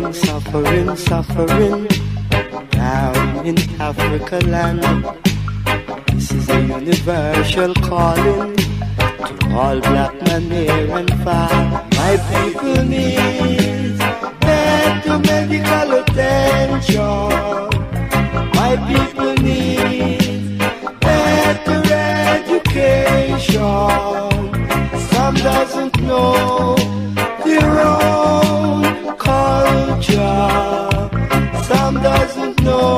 suffering, suffering down in Africa land. This is a universal calling to all black men near and far. My people need better medical attention. My people need better education. Some doesn't know their own culture. Some doesn't know